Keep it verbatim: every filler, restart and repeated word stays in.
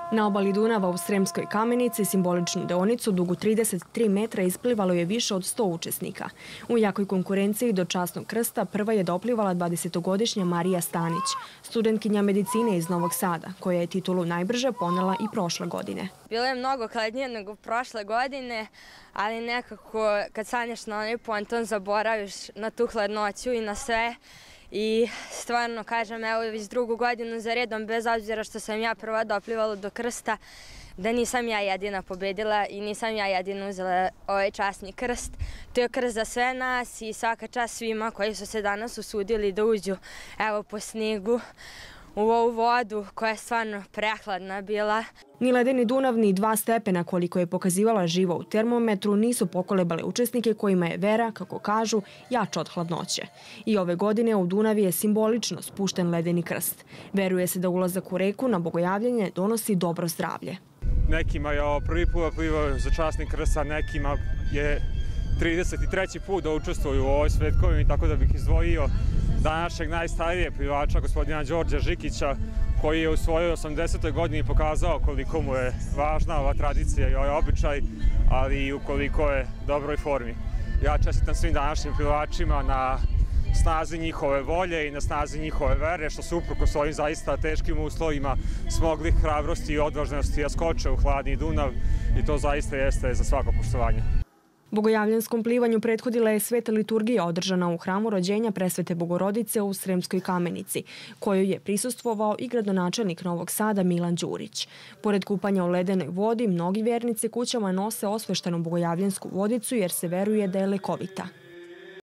Na obali Dunava u Sremskoj Kamenici simboličnu deonicu dugu trideset tri metra isplivalo je više od sto učesnika. U jakoj konkurenciji do časnog krsta prva je doplivala dvadesetogodišnja Marija Stanić, studentkinja medicine iz Novog Sada, koja je titulu najbrže ponela i prošle godine. Bilo je mnogo hladnije nego prošle godine, ali nekako kad sanjaš na onaj ponton zaboraviš na tu hladnoću i na sve. I stvarno kažem, evo već drugu godinu za redom, bez obzira što sam ja prva doplivala do krsta, da nisam ja jedina pobedila i nisam ja jedina uzela ovaj časni krst. To je krst za sve nas i svaka čast svima koji su se danas usudili da uđu evo po snegu u ovu vodu koja je stvarno prehladna bila. Ni ledeni Dunav, ni dva stepena koliko je pokazivala živo u termometru nisu pokolebale učesnike kojima je vera, kako kažu, jača od hladnoće. I ove godine u Dunavi je simbolično spušten ledeni krst. Veruje se da ulazak u reku na bogojavljanje donosi dobro zdravlje. Nekima je ovo prvi put plivao za časni krst, a nekima je trideset treći put da učestvuju u ovoj svetkovini, tako da bih izdvojio današnjeg najstarijeg plivača, gospodina Đorđa Žikića, koji je u svojoj osamdesetoj godini pokazao koliko mu je važna ova tradicija i ovaj običaj, ali i u koliko je dobroj formi. Ja čestitam svim današnjim plivačima na snazi njihove volje i na snazi njihove vere, što su uprkos ovim zaista teškim uslovima smogli hrabrosti i odvažnosti da skoče u hladni Dunav i to zaista jeste za svako poštovanje. Bogojavljanskom plivanju prethodila je sveta liturgija održana u hramu rođenja Presvete Bogorodice u Sremskoj Kamenici, kojoj je prisustvovao i gradonačelnik Novog Sada Milan Đurić. Pored kupanja u ledenoj vodi, mnogi vernici kućama nose osveštenu bogojavljansku vodicu jer se veruje da je lekovita.